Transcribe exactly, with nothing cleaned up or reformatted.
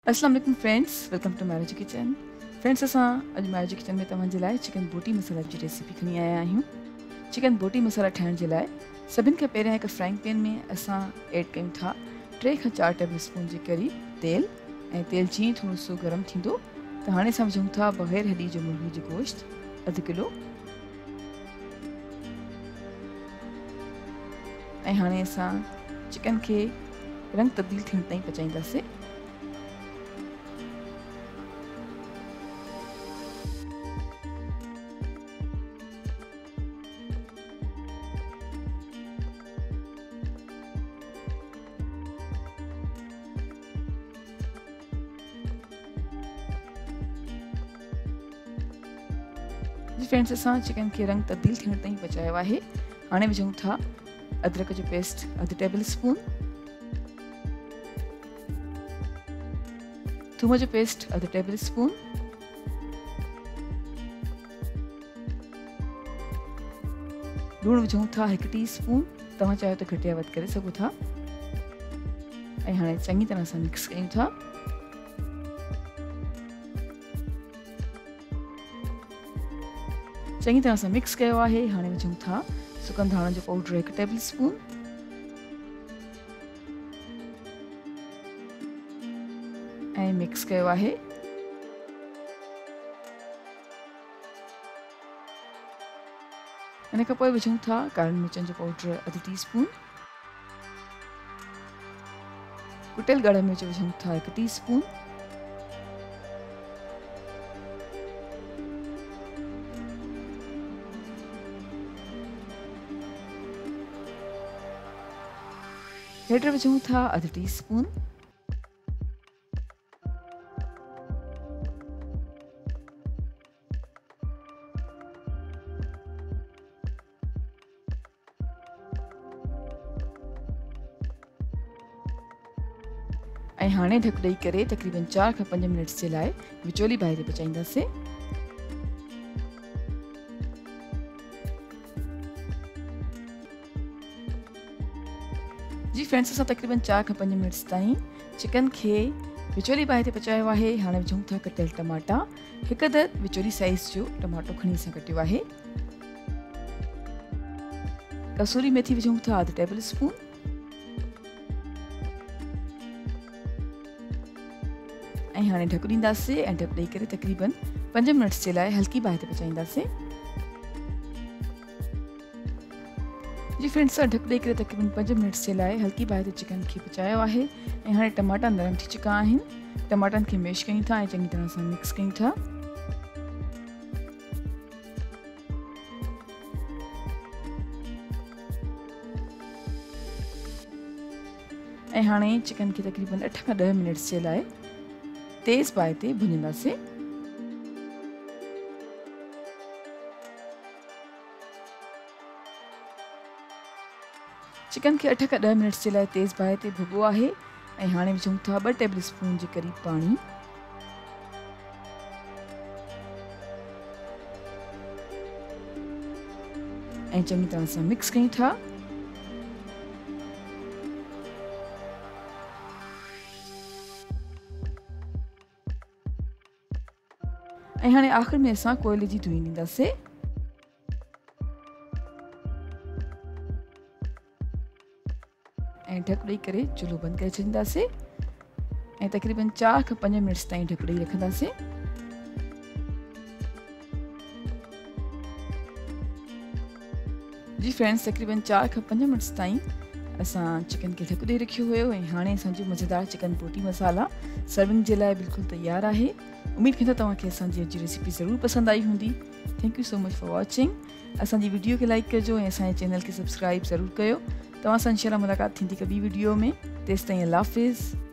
अस्सलाम वालेकुम friends, welcome to marriage kitchen. Friends, असां अॼु मैरिज किचन में तव्हांजे लाइ चिकन बोटी मसाला जी रेसिपी खणी आया आहियूं। चिकन बोटी मसाला ठाहिण जे लाइ सभिनि खां पहिरियां हिकु फ्राइंग पैन में असां ऐड कयूं था टे खां चारि टेबल स्पून जे क़रीब तेल। ऐं तेल जीअं थोरो सो गरम थींदो त हाणे असां विझूं था बग़ैर हॾी जो मुर्गी जो गोश्त अधु किलो। ऐं हाणे असां चिकन खे रंग तब्दील थियण ताईं पचाईंदासीं। जी फ्रेंड्स, असां चिकन के रंग तब्दील थियण ताईं पचायो आहे। हाणे विझूं था अदरक जो पेस्ट अधु टेबल स्पून, थूम जो पेस्ट अधु टेबल स्पून, लूण विझूं था हिकु टी स्पून, तव्हां चाहियो त घटि या वधि करे सघो था। ऐं हाणे चङी तरह सां मिक्स कयूं था। चङी तरह सां मिक्स कयो आहे। हाणे विझूं था सुकनि धाणनि जो पाउडर हिकु टेबल स्पून, ऐं मिक्स कयो आहे। इन खां पोइ विझूं था कारनि मिर्चनि जो पाउडर अधु टी स्पून, कुटियल ॻाढ़ा मिर्च विझूं था हिकु टी स्पून, हेडर विझूं था अधु टी स्पून, ऐं हाणे ढक ॾेई करे तक़रीबन चारि खां पंज मिनट्स जे लाइ विचोली बाहि ते पचाईंदासीं। जी फ्रेंड्स, असां तक़रीबन चारि खां पंज मिनट्स ताईं चिकन खे विचोली बाहि ते पचायो आहे। हाणे विझूं था कटियल टमाटा, हिकु अदद विचोली साइज़ जो टमाटो खणी असां कटियो आहे। कसूरी मेथी विझूं था अधु टेबल स्पून, ऐं हाणे ढक ॾींदासीं ऐं ढक ॾेई करे तक़रीबन पंज मिनट्स जे लाइ हल्की बाहि ते पचाईंदासीं। जी फ्रेंड्स, असां ढक ॾेई करे तक़रीबन पंज मिनट्स जे लाइ हल्की बाहि ते चिकन खे पचायो आहे। ऐं हाणे टमाटा नरम थी चुका आहिनि। टमाटनि खे मैश कयूं था ऐं चङी तरह सां मिक्स कयूं था। ऐं हाणे चिकन खे तक़रीबन अठ खां ॾह मिनट्स जे लाइ तेज़ बाहि ते भुञंदासीं। चिकन खे अठ खां ॾह मिनट्स जे लाइ तेज़ बाहि ते भुॻो आहे। ऐं हाणे विझूं था ॿ टेबल स्पून जे क़रीब पाणी, ऐं चङी तरह सां मिक्स कयूं था। ऐं हाणे आख़िर में असां कोयले जी धुई ॾींदासीं। ऐं ढक ॾेई करे चुल्हो बंदि करे छॾींदासीं ऐं तक़रीबन चारि खां पंज मिनट्स ताईं ढक ॾेई रखंदासीं। जी फ्रेंड्स, तक़रीबन चारि खां पंज मिनट्स ताईं असां चिकन खे ढक ॾेई रखियो हुयो। ऐं हाणे असांजो मज़ेदार चिकन बोटी मसाला सर्विंग जे लाइ बिल्कुलु तयारु आहे। उमेद कंदा तव्हांखे असांजी अॼु जी रेसिपी ज़रूरु पसंदि आई हूंदी। Thank you so much for watching. असांजी वीडियो खे लाइक कजो ऐं असांजे चैनल खे सब्सक्राइब ज़रूरु कयो। तव्हां सां इंशाल्लाह मुलाक़ात थींदी हिकु ॿी वीडियो में। तेसिताईं अल्लाह हाफ़िज़।